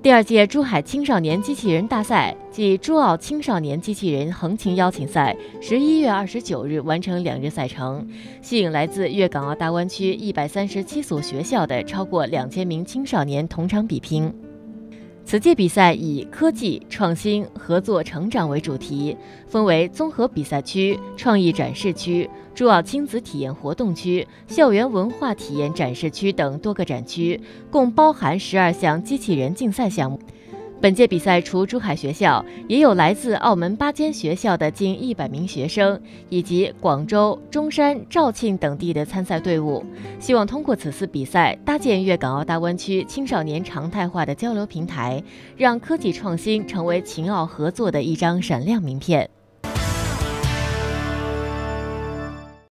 第二届珠海青少年机器人大赛暨珠澳青少年机器人横琴邀请赛11月29日完成2日赛程，吸引来自粤港澳大湾区137所学校的超过2000名青少年同场比拼。此届比赛以科技、创新、合作、成长为主题，分为综合比赛区、创意展示区、珠澳亲子体验活动区、校园文化体验展示区等多个展区，共包含12项机器人竞赛项目。本届比赛除珠海学校，也有来自澳门8间学校的近100名学生，以及广州、中山、肇庆等地的参赛队伍。希望通过此次比赛，搭建粤港澳大湾区青少年常态化的交流平台，让科技创新成为秦澳合作的一张闪亮名片。